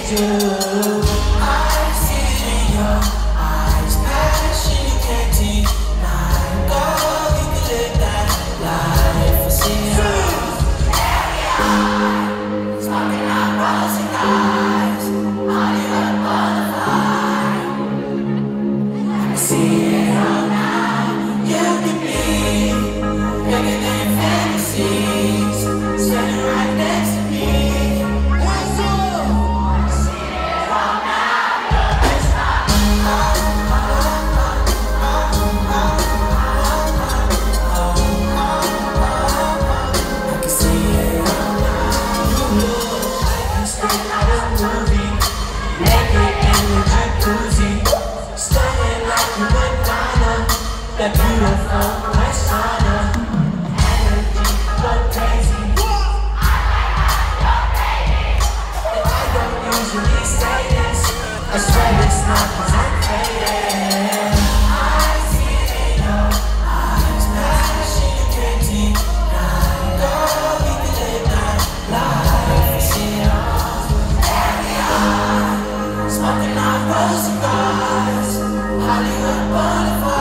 do. I see it in your eyes, passion you can't deny. Girl, you can live that life. I see it. Smoking out rose and eyes, Hollywood Boulevard. I see it all now. You can be bigger than fantasies, standing right next to me. That beautiful persona, energy go crazy. I like how you're baby. And I don't usually say this, I swear it's not 'cause I'm faded. I see it in your eyes, passion you can't deny. Girl, we can live that life. I see it all, every eye, smoking out rose cigars, Hollywood Boulevard.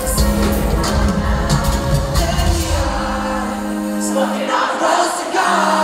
Smoking out rose cigars.